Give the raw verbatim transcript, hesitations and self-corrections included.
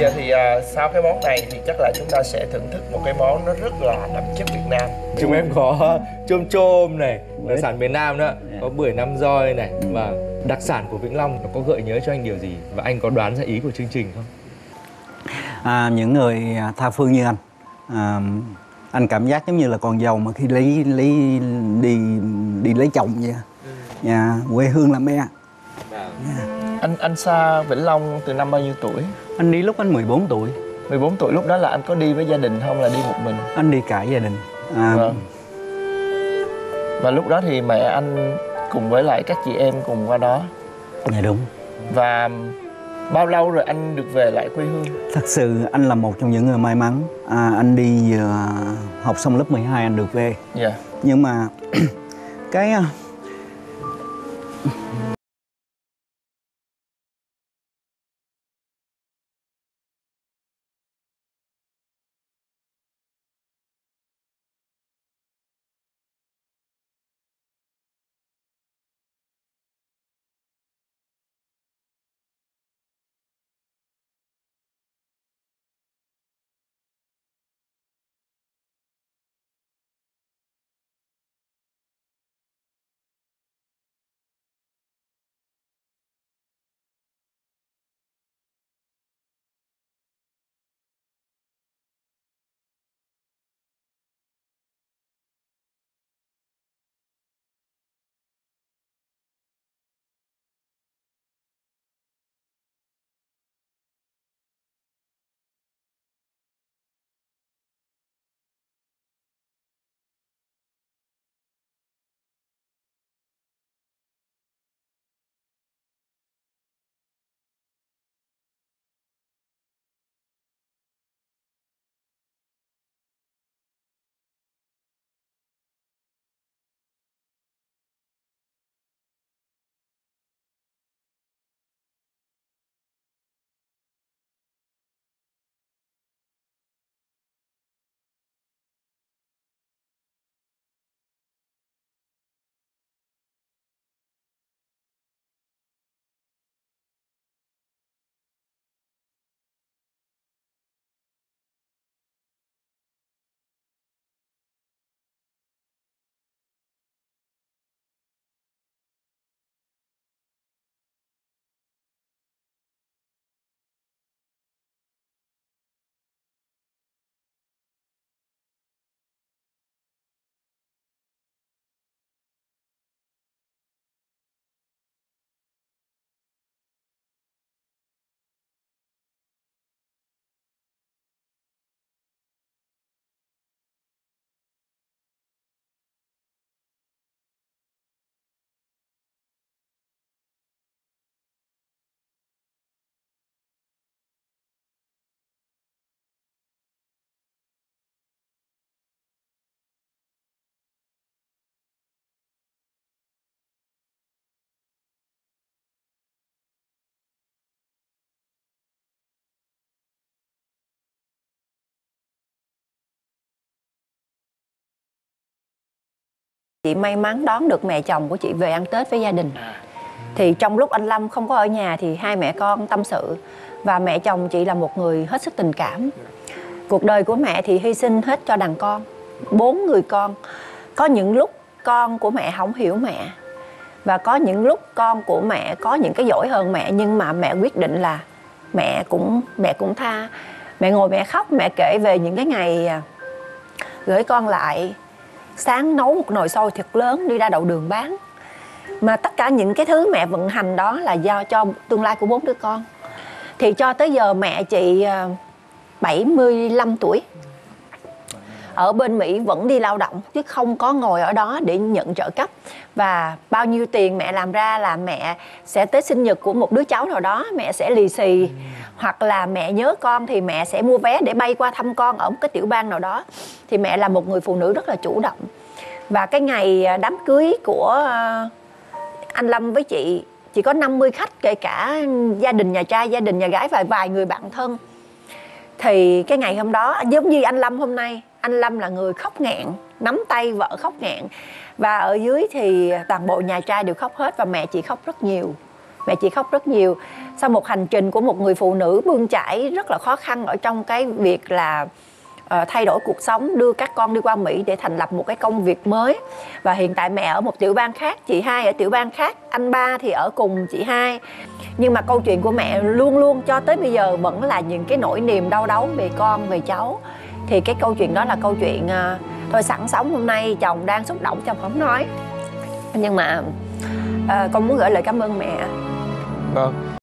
giờ thì à, sau cái món này thì chắc là chúng ta sẽ thưởng thức một cái món nó rất là đậm chất Việt Nam. Chúng em có chôm chôm này, đặc sản miền Nam nữa, có bưởi năm roi này, và đặc sản của Vĩnh Long nó có gợi nhớ cho anh điều gì, và anh có đoán ra ý của chương trình không? À, những người tha phương như anh, à, anh cảm giác giống như là con dâu mà khi lấy lấy đi đi lấy chồng vậy. Nhà quê hương là mẹ. Yeah. Anh anh xa Vĩnh Long từ năm bao nhiêu tuổi? Anh đi lúc anh mười bốn tuổi. mười bốn tuổi, lúc đó là anh có đi với gia đình không, là đi một mình? Anh đi cả gia đình. À, vâng. Và lúc đó thì mẹ anh cùng với lại các chị em cùng qua đó. Dạ đúng. Và bao lâu rồi anh được về lại quê hương? Thật sự anh là một trong những người may mắn. À, anh đi uh, học xong lớp mười hai anh được về. Dạ. Yeah. Nhưng mà cái uh, chị may mắn đón được mẹ chồng của chị về ăn Tết với gia đình. Thì trong lúc anh Lâm không có ở nhà thì hai mẹ con tâm sự. Và mẹ chồng chị là một người hết sức tình cảm. Cuộc đời của mẹ thì hy sinh hết cho đàn con, bốn người con. Có những lúc con của mẹ không hiểu mẹ, và có những lúc con của mẹ có những cái dỗi hơn mẹ, nhưng mà mẹ quyết định là mẹ cũng mẹ cũng tha. Mẹ ngồi mẹ khóc, mẹ kể về những cái ngày gửi con lại, sáng nấu một nồi xôi thật lớn đi ra đầu đường bán. Mà tất cả những cái thứ mẹ vận hành đó là do cho tương lai của bốn đứa con. Thì cho tới giờ mẹ chị bảy mươi lăm tuổi ở bên Mỹ vẫn đi lao động, chứ không có ngồi ở đó để nhận trợ cấp. Và bao nhiêu tiền mẹ làm ra là mẹ sẽ tới sinh nhật của một đứa cháu nào đó mẹ sẽ lì xì, hoặc là mẹ nhớ con thì mẹ sẽ mua vé để bay qua thăm con ở một cái tiểu bang nào đó. Thì mẹ là một người phụ nữ rất là chủ động. Và cái ngày đám cưới của anh Lâm với chị, chỉ có năm mươi khách, kể cả gia đình nhà trai, gia đình nhà gái và vài người bạn thân. Thì cái ngày hôm đó giống như anh Lâm hôm nay, anh Lâm là người khóc nghẹn, nắm tay vợ khóc nghẹn. Và ở dưới thì toàn bộ nhà trai đều khóc hết, và mẹ chị khóc rất nhiều. Mẹ chị khóc rất nhiều. Sau một hành trình của một người phụ nữ bươn chải rất là khó khăn ở trong cái việc là uh, thay đổi cuộc sống, đưa các con đi qua Mỹ để thành lập một cái công việc mới. Và hiện tại mẹ ở một tiểu bang khác, chị hai ở tiểu bang khác, anh ba thì ở cùng chị hai. Nhưng mà câu chuyện của mẹ luôn luôn cho tới bây giờ vẫn là những cái nỗi niềm đau đớn về con, về cháu. Thì cái câu chuyện đó là câu chuyện uh, thôi sẵn sống hôm nay chồng đang xúc động chồng không nói. Nhưng mà uh, con muốn gửi lời cảm ơn mẹ. Vâng.